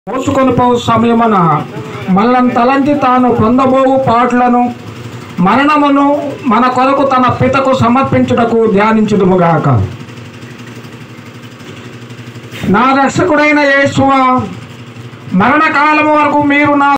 మోసుకొని పో సమయమున మనల్ని తలంచి తాను పొందబోవు పాటలను మరణమును మన కొరకు తన పితకు సమర్పించుటకు ధ్యానించుదుముగాక. నా రక్షకుడైన యేసువా, మరణకాలము వరకు మీరు నా